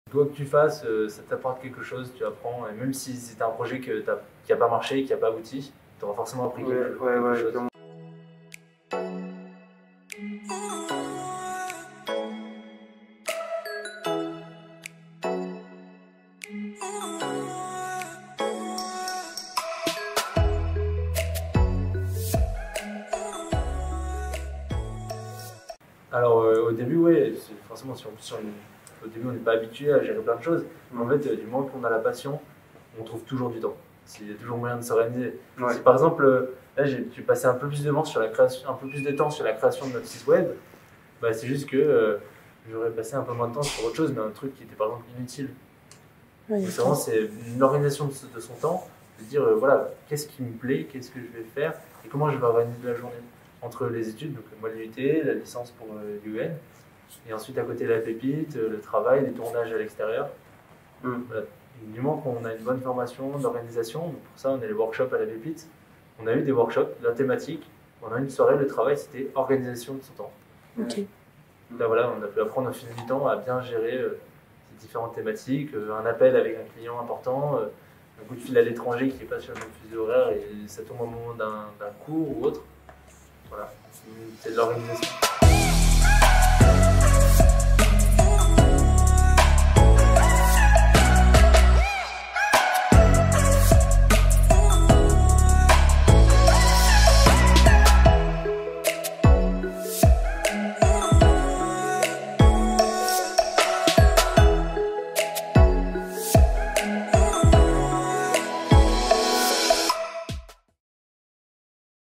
Quoi que tu fasses, ça t'apporte quelque chose, tu apprends, et même si c'était un projet qui n'a pas marché, qui n'a pas abouti, tu auras forcément appris quelque chose. Clairement. Alors au début, ouais, forcément, au début on n'est pas habitué à gérer plein de choses, mais en fait, du moment qu'on a la passion, on trouve toujours du temps. Il y a toujours moyen de s'organiser. Ouais. Si par exemple, là j'ai passé un peu plus de temps sur la création, un peu plus de temps sur la création de notre site web, bah, c'est juste que j'aurais passé un peu moins de temps sur autre chose, mais un truc qui était par exemple inutile. Ouais, Donc, vraiment, c'est une organisation de son temps, de dire voilà, qu'est-ce qui me plaît, qu'est-ce que je vais faire et comment je vais organiser la journée. Entre les études, donc moi l'UT, la licence pour l'UN, et ensuite à côté la pépite, le travail, les tournages à l'extérieur. Voilà. Du moment qu'on a une bonne formation d'organisation, pour ça on a les workshops à la pépite, on a eu des workshops, la thématique, pendant une soirée, le travail c'était organisation de son temps. Ok. Là voilà, on a pu apprendre au fil du temps à bien gérer ces différentes thématiques, un appel avec un client important, un coup de fil à l'étranger qui n'est pas sur le même fuseau horaire et ça tombe au moment d'un cours ou autre. Voilà, c'est de l'organisation.